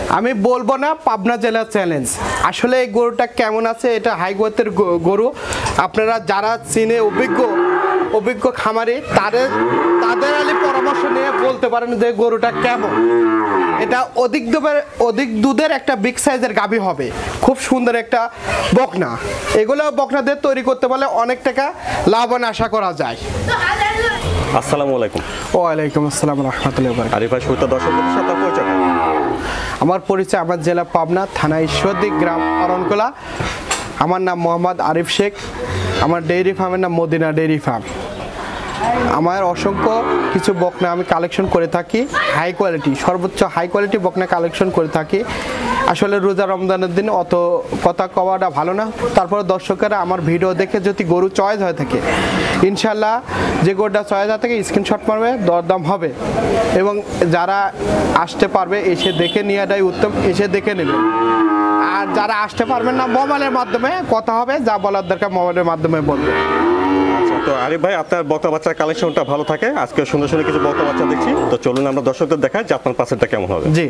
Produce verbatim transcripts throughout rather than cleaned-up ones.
আমি বলবো না পাবনা জেলার চ্যালেঞ্জ। আসলে এই গরুটা কেমন আছে, এটা হাই গ্রোথের গরু। আপনারা যারা চিনে অভিজ্ঞ অভিজ্ঞ খামারি তাদের তাদের আলি পরামর্শ নিয়ে বলতে পারেন যে গরুটা কেমন। এটা অধিক দুধের অধিক দুধের একটা বিগ সাইজের গাভী হবে, খুব সুন্দর একটা বকনা। এগুলো বকনাদের তৈরি করতে পারলে অনেক টাকা লাভবান আশা করা যায়। আসসালামু আলাইকুম। ওয়ালাইকুম আসসালাম রাহমাতুল্লাহি ওয়া বারাকাতুহু। আরিফ ভাই শুরুতে দর্শকদের সাথে পরিচয়। আমার পরিচয়, আমার জেলা পাবনা, থানা ঈশ্বরদী, গ্রাম অরণকোলা। আমার নাম মোহাম্মদ আরিফ শেখ। আমার ডেইরি ফার্মের নাম মদিনা ডেইরি ফার্ম। আমার অসংখ্য কিছু বকনা আমি কালেকশন করে থাকি, হাই কোয়ালিটি, সর্বোচ্চ হাই কোয়ালিটি বকনা কালেকশন করে থাকি। আসলে রোজা রমজানের দিন অত কথা কওয়াটা ভালো না, তারপরে দর্শকেরা আমার ভিডিও দেখে যদি গরু চয়েস হয়ে থাকে, ইনশাল্লাহ যে গরুটা চয়েস হয়ে থাকে স্ক্রিনশট মারবে, দরদাম হবে। এবং যারা আসতে পারবে এসে দেখে নেওয়াটাই উত্তম, এসে দেখে নেবে। আর যারা আসতে পারবেন না, মোবাইলের মাধ্যমে কথা হবে, যা বলার দরকার মোবাইলের মাধ্যমে বলবে। তো আরিফ ভাই, আপনার বকনা বাচ্চার কালেকশনটা ভালো থাকে, আজকে সুন্দর সুন্দর কিছু বকনা বাচ্চা দেখছি। তো চলুন আমরা দর্শকদের দেখাই যে আপনার পাশেরটা কেমন হবে। জি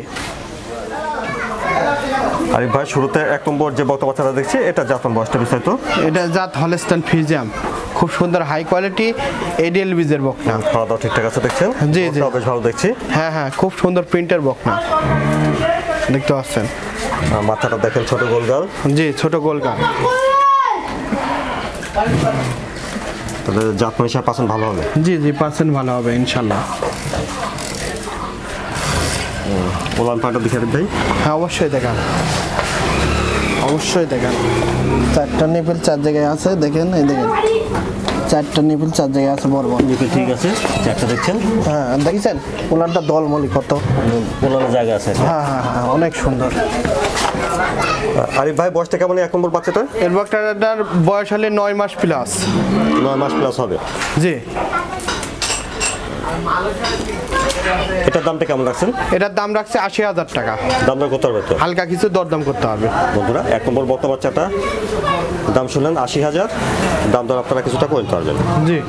আরিফ ভাই, শুরুতে এক নম্বর যে বকনা বাচ্চাটা দেখছি, এটা জাতমান বয়সটা বিস্তারিত। এটা জাত হলস্টাইন ফ্রিজিয়ান, খুব সুন্দর হাই কোয়ালিটি এডিএল বীজের বকনা। খাওয়া দাওয়া ঠিকঠাক আছে দেখছেন? জি জি, বেশ ভালো দেখছি। হ্যাঁ হ্যাঁ, খুব সুন্দর প্রিন্টের বকনা দেখতে পাচ্ছেন। মাথাটা দেখেন ছোট গোলগাল। জি, ছোট গোলগাল। তাহলে জাতমান হিসাবে পার্সেন্ট ভালো হবে। জি জি, পার্সেন্ট ভালো হবে ইনশাল্লাহ। ওলান পাটা দেখে ভাই। হ্যাঁ অবশ্যই দেখান, অবশ্যই দেখান। চারটা নিপিল চার জায়গায় আছে, দেখেন এই দেখেন, চারটা নিপিল চার জায়গায় আছে, বড় বড় নিপিল ঠিক আছে, চারটা দেখছেন। হ্যাঁ দেখেছেন, ওনারটা দলমলি কত ওলানের জায়গা আছে। হ্যাঁ হ্যাঁ হ্যাঁ, অনেক সুন্দর। আরিফ ভাই, বয়সটা কেমন এক নম্বর বাচ্চাটা? এর বাচ্চাটার বয়স হলে নয় মাস প্লাস। নয় মাস প্লাস হবে। জি। এটার দামটা কেমন রাখছেন? এটার দাম রাখছে আশি হাজার টাকা। দাম দর করতে হবে তো? হালকা কিছু দরদাম করতে হবে। বন্ধুরা, এক নম্বর বকনা বাচ্চাটা দাম শুনলেন আশি হাজার, দাম দর আপনারা কিছুটা করে নিতে পারবেন। জি।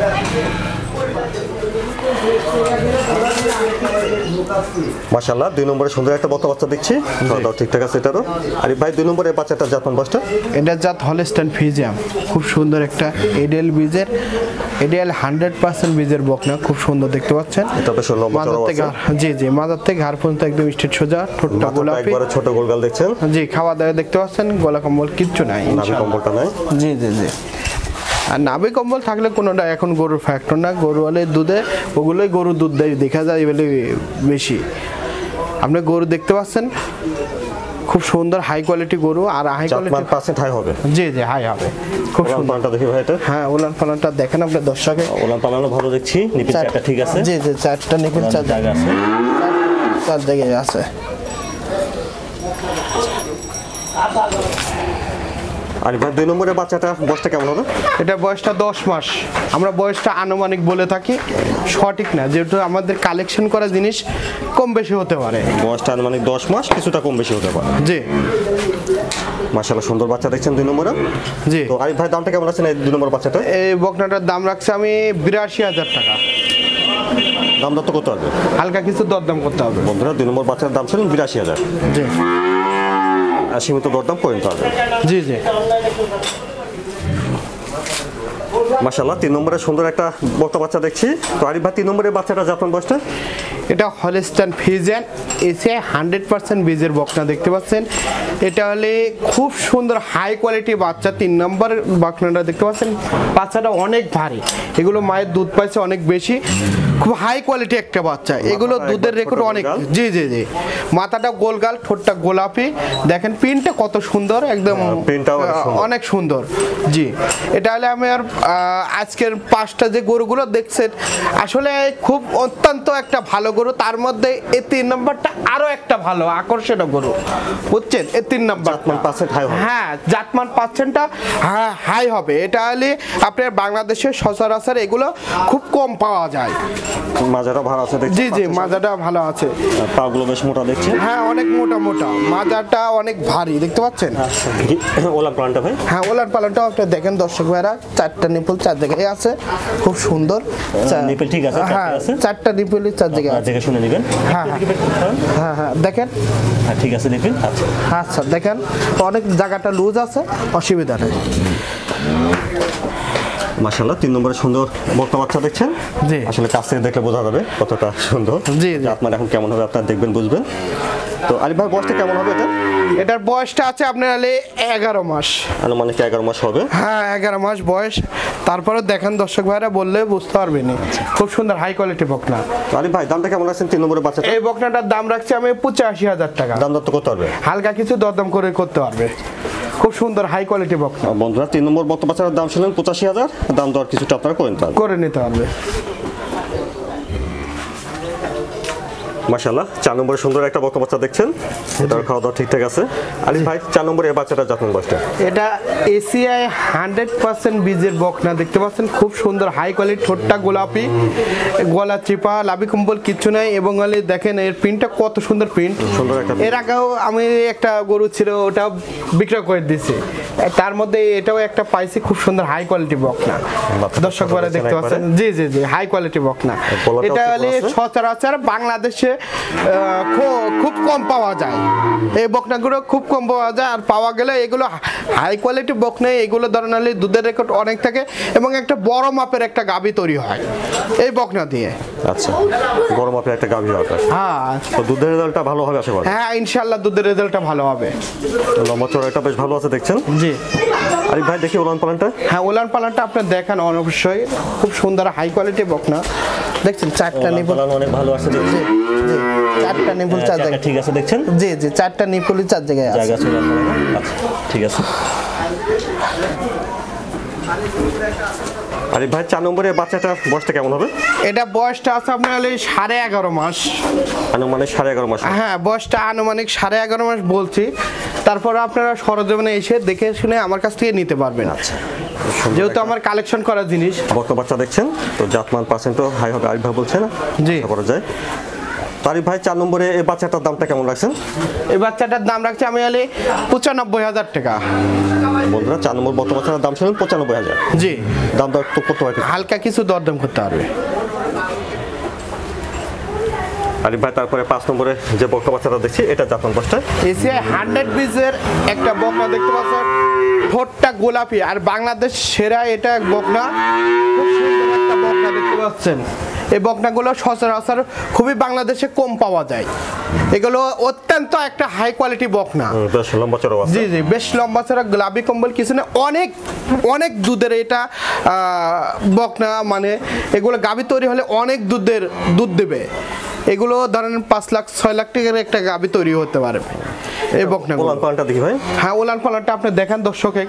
মাশাআল্লাহ, দুই নম্বরে সুন্দর একটা বকনা বাচ্চা দেখছি, দাও ঠিকঠাক আছে এটারও। আরিফ ভাই, দুই নম্বরে বাচ্চাটা জাতমান বয়সটা? এটা জাত হলস্টাইন ফ্রিজিয়ান, খুব সুন্দর একটা এডিএল বীজের, এডিএল হান্ড্রেড পার্সেন্ট বীজের বকনা, খুব সুন্দর দেখতে পাচ্ছেন। এটা বেশ লম্বা চড়াও আছে। জি জি, মাথার থেকে ঘাড় পর্যন্ত একদম স্ট্রেট সোজা, ঠোঁটটা গোলাপি, একবারে ছোট গোলগাল দেখছেন। জি, খাওয়া দাওয়া দেখতে পাচ্ছেন, গলা কম্বল কিচ্ছু নাই, নাভি কম্বলটা নাই। জি জি জি। আর নাভি কম্বল থাকলে কোনোটা এখন গরুর ফ্যাক্টর না, গরু হলে দুধে ওগুলোই গরু দুধ দেয়, দেখা যায় বলে বেশি। আপনি গরু দেখতে পাচ্ছেন, খুব সুন্দর হাই কোয়ালিটি গরু। আর হাই কোয়ালিটি পার্সেন্ট হাই হবে। জি জি, হাই হবে, খুব সুন্দর। পালনটা দেখি ভাই এটা। হ্যাঁ, ওলান পালনটা দেখেন আপনি দর্শকে। ওলান পালনও ভালো দেখছি, নিপিল চারটা ঠিক আছে। জি জি, চারটা নিপিল চার জায়গা আছে, চার জায়গায় আছে। আর ভাই, দুই নম্বরের বাচ্চাটা বয়সটা কেমন হবে? এটা বয়সটা দশ মাস। আমরা বয়সটা আনুমানিক বলে থাকি, সঠিক না, যেহেতু আমাদের কালেকশন করা জিনিস কম বেশি হতে পারে। বয়সটা আনুমানিক দশ মাস, কিছুটা কম বেশি হতে পারে। জি। মাশাআল্লাহ, সুন্দর বাচ্চা দেখছেন দুই নম্বরে। জি। তো আরিফ ভাই, দামটা কেমন আছে এই দুই নম্বর বাচ্চাটা? এই বকনাটার দাম রাখছি আমি বিরাশি হাজার টাকা। দাম দর তো করতে হবে, হালকা কিছু দরদাম করতে হবে। বন্ধুরা, দুই নম্বর বাচ্চার দাম ছিল বিরাশি হাজার। জি। আর সীমিত দরদাম করে নিতে হবে। জি জি। মাশাআল্লাহ, তিন নম্বরে সুন্দর একটা বকনা বাচ্চা দেখছি। তো আরিফ ভাই, তিন নম্বরের বাচ্চাটা জাতমান বয়সটা? এটা হলস্টাইন ফ্রিজিয়ান, এসে হান্ড্রেড পার্সেন্ট বীজের বকনা দেখতে পাচ্ছেন। এটা হলে খুব সুন্দর হাই কোয়ালিটি বাচ্চা। তিন নম্বর বকনাটা দেখতে পাচ্ছেন, বাচ্চাটা অনেক ভারী, এগুলো মায়ের দুধ পাইছে অনেক বেশি, খুব হাই কোয়ালিটি একটা বাচ্চা। এগুলো দুধের রেকর্ড অনেক। জি জি জি, মাথাটা গোলগাল, ঠোঁটটা গোলাপি, দেখেন প্রিন্টটা কত সুন্দর, একদম অনেক সুন্দর। জি। এটা হলে আমি আর আজকের পাঁচটা যে গরুগুলো দেখছেন, আসলে খুব অত্যন্ত একটা ভালো গরু। তার মধ্যে এই তিন নম্বরটা আরো একটা ভালো আকর্ষণীয় গরু, বুঝছেন? এই তিন নম্বর হ্যাঁ, জাতমান পার্সেন্টটা হাই হবে। এটা হলে আপনার বাংলাদেশের সচরাচর এগুলো খুব কম পাওয়া যায়। মাজাটা ভালো আছে দেখছি। জি জি, মাজাটা ভালো আছে, পাগুলো বেশ মোটা দেখছি। হ্যাঁ, অনেক মোটা মোটা, মাজাটা অনেক ভারী দেখতে পাচ্ছেন। ওলান পালনটা ভাই? হ্যাঁ, ওলান পালনটাও আপনি দেখেন দর্শক ভাইরা, চারটা নিপুল চার জায়গায় আছে, খুব সুন্দর। নিপুল ঠিক আছে, হ্যাঁ, চারটা নিপুল চার জায়গায় আছে। থেকে শুনে নেবেন। হ্যাঁ হ্যাঁ হ্যাঁ দেখেন। হ্যাঁ ঠিক আছে দেখবেন। আচ্ছা আচ্ছা দেখেন অনেক জায়গাটা লুজ আছে, অসুবিধা নেই। মাশাআল্লাহ তিন নম্বরে সুন্দর বকনা বাচ্চা দেখছেন। জি আসলে কাছ থেকে দেখলে বোঝা যাবে কতটা সুন্দর। জি আপনার এখন কেমন হবে আপনারা দেখবেন বুঝবেন। তো আরিফ ভাই বয়সটা কেমন হবে এটা? এটার বয়সটা আছে আপনার হলে এগারো মাস, আনুমানিক এগারো মাস হবে। হ্যাঁ এগারো মাস বয়স। তারপরে দেখেন দর্শক ভাইরা বললে বুঝতে পারবেন, খুব সুন্দর হাই কোয়ালিটি বকনা। তো আরিফ ভাই দামটা কেমন রাখছেন তিন নম্বরের বাচ্চাটা? এই বকনাটার দাম রাখছি আমি পঁচাশি হাজার টাকা। দাম দর তো করতে পারবে, হালকা কিছু দরদাম করে করতে পারবে। খুব সুন্দর হাই কোয়ালিটি বকনা। বন্ধুরা তিন নম্বর বকনা বাচ্চার দাম শুনলেন পঁচাশি হাজার, দাম দর কিছুটা আপনারা করে নিতে পারবেন, করে নিতে পারবে। মাশাআল্লাহ চার নম্বরে সুন্দর একটা বকনা বাচ্চা দেখছেন, এটার খাওয়া দাওয়া ঠিকঠাক আছে। আরিফ ভাই চার নম্বরে এই বাচ্চাটা জাতমান বয়সটা? এটা এসিআই হান্ড্রেড পার্সেন্ট বীজের বকনা দেখতে পাচ্ছেন, খুব সুন্দর হাই কোয়ালিটি, ঠোঁটটা গোলাপি, গলা চিপা, লাভি কম্বল কিচ্ছু নাই। এবং দেখেন এর প্রিন্টটা কত সুন্দর প্রিন্ট। সুন্দর একটা এর আগেও আমি একটা গরু ছিল ওটা বিক্রয় করে দিয়েছি, তার মধ্যে এটাও একটা পাইছি, খুব সুন্দর হাই কোয়ালিটি বকনা। দর্শক বলে দেখতে পাচ্ছেন, জি জি জি হাই কোয়ালিটি বকনা। এটা হলে সচরাচর বাংলাদেশে খুব কম পাওয়া যায়, এই বকনাগুলো খুব কম পাওয়া যায়। আর পাওয়া গেলে এগুলো হাই কোয়ালিটি বকনা, এগুলো ধরেন হলে দুধের রেকর্ড অনেক থাকে এবং একটা বড় মাপের একটা গাভী তৈরি হয় এই বকনা দিয়ে। আচ্ছা বড় মাপের একটা গাভী হবে। হ্যাঁ তো দুধের রেজাল্টটা ভালো হবে আশা করি? হ্যাঁ ইনশাআল্লাহ দুধের রেজাল্টটা ভালো হবে। লম্বা চড়াইটা বেশ ভালো আছে দেখছেন। জি আরিফ ভাই দেখি ওলান পালানটা। হ্যাঁ ওলান পালানটা আপনি দেখেন অবশ্যই, খুব সুন্দর হাই কোয়ালিটি বকনা দেখছেন। চারটা নিপুল অনেক ভালো আছে দেখছি। জি চারটা নিপুল চার জায়গায় ঠিক আছে দেখছেন। জি জি চারটা নিপুলই চার জায়গায় আছে। জায়গা আছে ওলান পালান। আচ্ছা ঠিক আছে। আরিফ ভাই চার নম্বরে বাচ্চাটার বয়সটা কেমন হবে? এটা বয়সটা আছে আপনার হলে সাড়ে এগারো মাস। আনুমানিক সাড়ে এগারো মাস? হ্যাঁ বয়সটা আনুমানিক সাড়ে এগারো মাস বলছি। তারপরে আপনারা সরজমিনে এসে দেখে শুনে আমার কাছ থেকে নিতে পারবেন। আচ্ছা যেহেতু আমার কালেকশন করা জিনিস। বকনা বাচ্চা দেখছেন তো জাতমান পার্সেন্টও হাই হবে আরিফ ভাই বলছেন। জি করা যায়। আরিফ ভাই চার নম্বরে এই বাচ্চাটার দামটা কেমন রাখছেন? এই বাচ্চাটার দাম রাখছি আমি হলে পঁচানব্বই হাজার টাকা। বন্ধুরা চার নম্বর বকনা বাচ্চার দাম শুনুন পঁচানব্বই হাজার। জি দাম দর তো করতে পারবে, হালকা কিছু দরদাম করতে পারবে। আরিফ ভাই তারপরে পাঁচ নম্বরে যে বকনা বাচ্চাটা দেখছি এটা জাতমান বয়সটা? এসিআই হান্ড্রেড বীজের একটা বকনা দেখতে পাচ্ছেন, ঠোঁটটা গোলাপি, আর বাংলাদেশ সেরা এটা এক বকনা। খুব সুন্দর একটা বকনা দেখতে পাচ্ছেন। এই বকনাগুলো সচরাচর খুবই বাংলাদেশে কম পাওয়া যায়, এগুলো অত্যন্ত একটা হাই কোয়ালিটি বকনা। বেশ লম্বা চড়া আছে। জি জি বেশ লম্বা চড়া, গোলাপি কম্বল কিছু না, অনেক অনেক দুধের এটা বকনা। মানে এগুলো গাভী তৈরি হলে অনেক দুধের দুধ দেবে। এগুলো ধরেন পাঁচ লাখ ছয় লাখ টাকার একটা গাভী তৈরি হতে পারে এই বকনা। ওলান পালানটা দেখি ভাই। হ্যাঁ ওলান পালানটা আপনি দেখেন দর্শকে,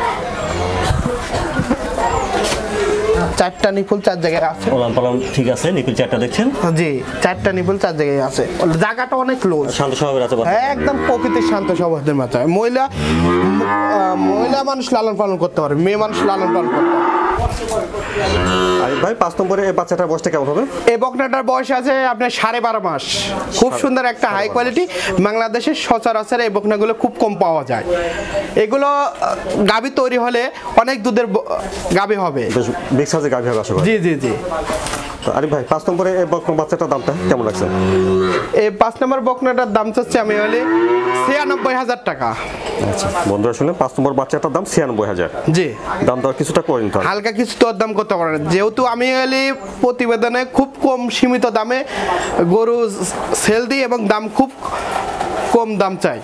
চারটা নিপুল চার জায়গায় আছে। ওলান পালান ঠিক আছে, নিপুল চারটা দেখছেন। জি চারটা নিপুল চার জায়গায় আছে। জায়গাটা অনেক ক্লোজ, শান্ত স্বভাবের আছে। একদম প্রকৃতির শান্ত স্বভাবের মাথায়। মহিলা মহিলা মানুষ লালন পালন করতে পারে, মেয়ে মানুষ লালন পালন করতে পারে। আরিফ ভাই পাঁচ নম্বরে এই বাচ্চাটার বয়সটা কেমন হবে? এই বকনাটার বয়স আছে আপনার সাড়ে বারো মাস। খুব সুন্দর একটা হাই কোয়ালিটি, বাংলাদেশের সচরাচর এই বকনাগুলো খুব কম পাওয়া যায়। এগুলো গাভী তৈরি হলে অনেক দুধের গাভী হবে, বিগ সাইজের গাভী হবে আশা করি। জি জি জি আরিফ ভাই পাঁচ নম্বরে এই বকনা বাচ্চাটার দামটা কেমন রাখছেন? এই পাঁচ নম্বর বকনাটার দাম চাচ্ছি আমি হলে ছিয়ানব্বই হাজার টাকা। আচ্ছা বন্ধুরা শুনে পাঁচ নম্বর বাচ্চাটার দাম ছিয়ানব্বই হাজার। জি দাম দর কিছুটা করে নিতে হবে, হালকা কিছু দর দাম করতে পারেন। যেহেতু আমি হলে প্রতিবেদনে খুব কম সীমিত দামে গরু সেল দিই এবং দাম খুব কম দাম চাই।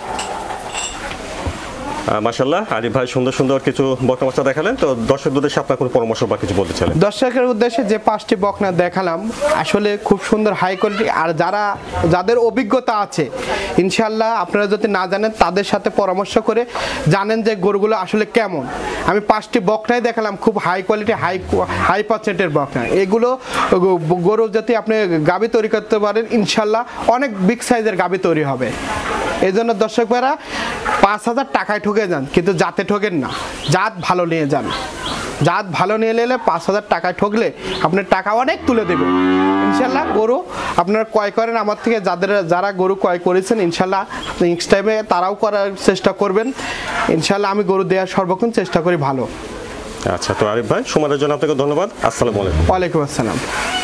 মাশাআল্লাহ আরিফ ভাই সুন্দর সুন্দর কিছু বকনা বাচ্চা দেখালেন। তো দর্শকদের উদ্দেশ্যে আপনার কোনো পরামর্শ বা কিছু বলতে চাইলেন? দর্শকের উদ্দেশ্যে যে পাঁচটি বকনা দেখালাম আসলে খুব সুন্দর হাই কোয়ালিটি। আর যারা যাদের অভিজ্ঞতা আছে ইনশাল্লাহ আপনারা যদি না জানেন তাদের সাথে পরামর্শ করে জানেন যে গরুগুলো আসলে কেমন। আমি পাঁচটি বকনাই দেখালাম, খুব হাই কোয়ালিটি হাই হাই পার্সেন্টের বকনা। এগুলো গরু যদি আপনি গাভী তৈরি করতে পারেন ইনশাল্লাহ অনেক বিগ সাইজের গাভী তৈরি হবে। এই জন্য দর্শক ভাইরা পাঁচ হাজার টাকায় ঠকে যান কিন্তু জাতে ঠকেন না, জাত ভালো নিয়ে যান। জাত ভালো নিয়ে এলে পাঁচ হাজার টাকায় ঠকলে আপনার টাকা অনেক তুলে দেবে ইনশাল্লাহ। গরু আপনারা ক্রয় করেন আমার থেকে, যাদের যারা গরু ক্রয় করেছেন ইনশাল্লাহ নেক্সট টাইমে তারাও করার চেষ্টা করবেন ইনশাল্লাহ। আমি গরু দেওয়ার সর্বক্ষণ চেষ্টা করি ভালো। আচ্ছা তো আরিফ ভাই সময়ের জন্য আপনাকে ধন্যবাদ। আসসালামু আলাইকুম। ওয়ালাইকুম আসসালাম।